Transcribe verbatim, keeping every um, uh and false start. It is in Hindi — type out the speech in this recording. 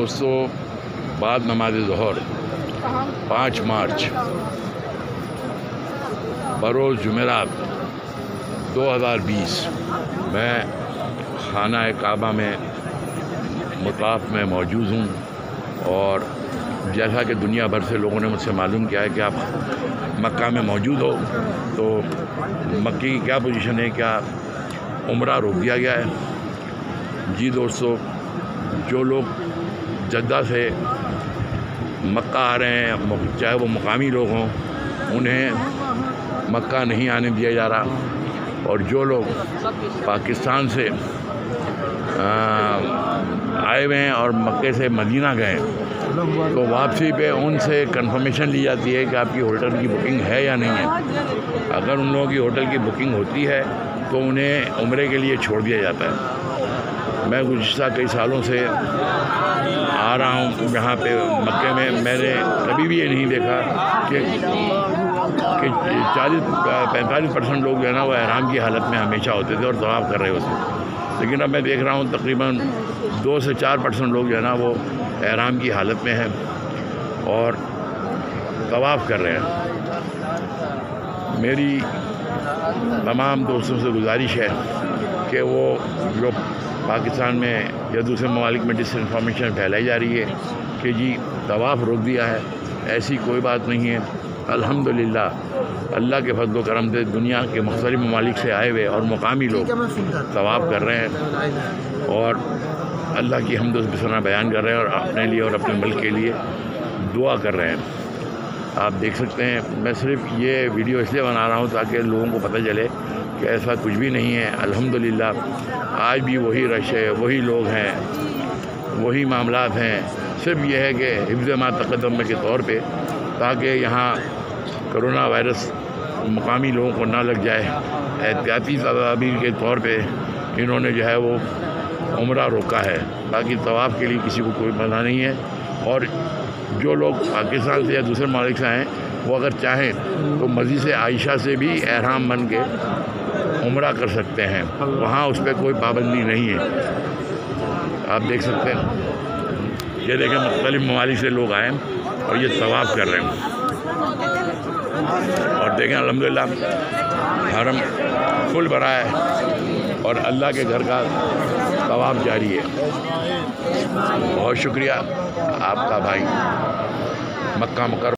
दोस्तों, बाद नमाज ज़ोहर पाँच मार्च बरोज़ जुमेरात दो हज़ार बीस मैं खाना काबा में मुताफ में मौजूद हूँ। और जैसा कि दुनिया भर से लोगों ने मुझसे मालूम किया है कि आप मक्का में मौजूद हो, तो मक्के की क्या पोजीशन है, क्या उम्रा रोक दिया गया है? जी दोस्तों, जो लोग जद्दा से मक्का आ रहे हैं, चाहे वो मुकामी लोग हों, उन्हें मक्का नहीं आने दिया जा रहा। और जो लोग पाकिस्तान से आए हुए हैं और मक्के से मदीना गए, तो वापसी पे उनसे कंफर्मेशन ली जाती है कि आपकी होटल की बुकिंग है या नहीं है। अगर उन लोगों की होटल की बुकिंग होती है तो उन्हें उम्रे के लिए छोड़ दिया जाता है। मैं गुज़िश्ता कई सालों से आ रहा हूँ यहाँ पे मक्के में, मैंने कभी भी ये नहीं देखा कि कि चालीस पैंतालीस परसेंट लोग जो है ना वो एहराम की हालत में हमेशा होते थे और तवाफ़ कर रहे होते। लेकिन अब मैं देख रहा हूँ तकरीबन दो से चार परसेंट लोग जो है ना वो एहराम की हालत में हैं और तवाफ़ कर रहे हैं। मेरी तमाम दोस्तों से गुजारिश है कि वो जो पाकिस्तान में या दूसरे ममालिक में डिस इन्फॉर्मेशन फैलाई जा रही है कि जी तवाफ़ रोक दिया है, ऐसी कोई बात नहीं है। अल्हम्दुलिल्लाह अल्लाह के फजल करम से दुनिया के मुख्तलिफ ममालिक से आए हुए और मुकामी लोग तवाफ़ कर रहे हैं और अल्लाह की हम्द व सना बयान कर रहे हैं और अपने लिए और अपने मुल्क के लिए दुआ कर रहे हैं। आप देख सकते हैं, मैं सिर्फ ये वीडियो इसलिए बना रहा हूँ ताकि लोगों को पता चले कि ऐसा कुछ भी नहीं है। अल्हम्दुलिल्लाह आज भी वही रश है, वही लोग हैं, वही मामलात हैं। सिर्फ ये है कि हिफ्ज़ मा तक़द्दम के तौर पे, ताकि यहाँ कोरोना वायरस मुकामी लोगों को ना लग जाए, एहतियाती तदाबीर के तौर पे इन्होंने जो है वो उम्रा रोका है। बाकी तवाफ़ के लिए किसी को कोई मना नहीं है। और जो लोग पाकिस्तान से या दूसरे ममालिक से आएँ, वो अगर चाहें तो मस्जिद से आयशा से भी एहराम बन के उम्रा कर सकते हैं, वहाँ उस पर कोई पाबंदी नहीं है। आप देख सकते हैं, ये देखें मुख्तलिफ ममालिक से लोग आए और ये तवाफ़ कर रहे हैं। और देखें अल्हम्दुलिल्लाह हरम फुल भरा है और अल्लाह के घर का तवाफ़ जारी है। बहुत शुक्रिया आपका भाई मक्का मुकर्रम